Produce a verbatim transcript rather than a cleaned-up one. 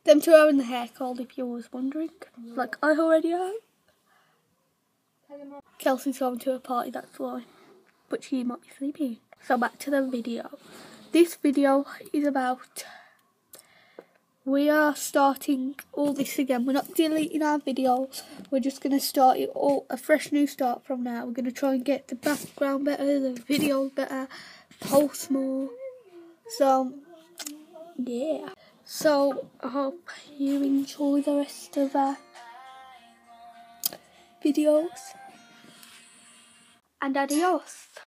Them two are in the hair cold, if you was wondering. Like I already am. Kelsey's going to a party, that's why. But she might be sleeping. So back to the video. This video is about... We are starting all this again. We're not deleting our videos. We're just going to start it all, a fresh new start from now. We're going to try and get the background better, the videos better, post more. So, yeah. So, I hope you enjoy the rest of our videos. And adios.